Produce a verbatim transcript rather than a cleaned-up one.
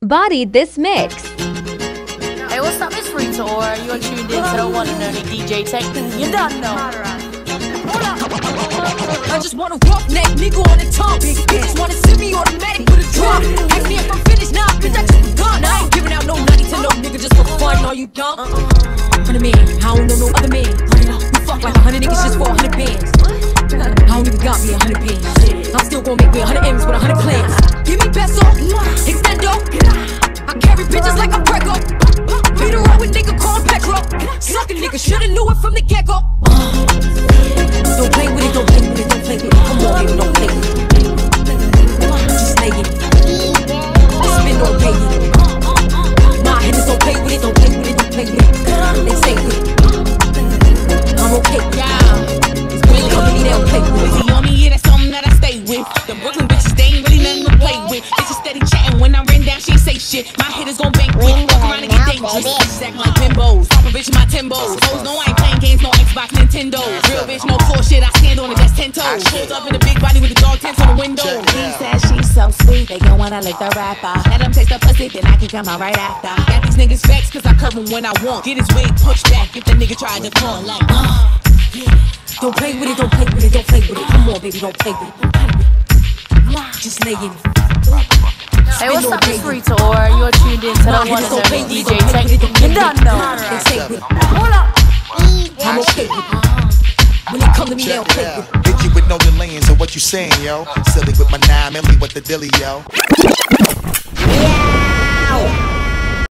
bodied this mix. Hey, what's up? It's Rita, or you're tuned in to the one and only D J Tech. You don't know. I just want a rough neck nigga on the tongue. Bitches wanna see me automatic with a drum. Ask me if I'm finished now, bitch, I just begun. I ain't giving out no money to no nigga just for fun. Are you dumb? Hundred man, I don't know no other man. You fuck like a hundred niggas just for a hundred bands. I don't even got me a hundred bands. I'm still gonna make me a hundred M's with a hundred plans. Give me peso, extendo. I carry bitches like I'm Greco. Beat her up with nigga called Petro. Suck a nigga, shoulda knew it from the get-go. Don't play with it, don't play with it, don't play with it. Come on, baby, don't play with it. Just lay it. Spin, don't pay it. My hitters don't play with it, don't play with it, don't play with it. They say with it. I'm okay. Yeah. It's when you come to me, they don't play with it. Busy on me, yeah, that's something that I stay with. The Brooklyn bitches, they ain't really nothing to play with. Bitches steady chatting when I ran down, she ain't say shit. My hitters gon' bank quick, walk around and get dangerous. Bitches acting like bimbos, pop a bitch in my Timbos. Hoes know I ain't playing games, no Xbox, Nintendo. Real bitch, no floor shit, I stand on it, that's ten toes. Pulls up in a big body with the dog tents on the window. He said she's so sweet, they gon' wanna lick the rapper. Let them taste the pussy, then I can come out right after. Got these niggas vexed, cause I curve him when I want. Get his wig pushed back if the nigga tried to call like, uh, yeah. Don't play with it, don't play with it, don't play with it. Come on, baby, don't play with it. Just lay it. Hey, what's up? It's Rita, or you're tuned in to the one and only D J Tech. You don't know. They say with it. Hold up. I'm okay with it. When they come to me, they don't play with it. Hit you with no delays of what you saying, yo. Silly with my nine milli with the dilly, yo. Yeah.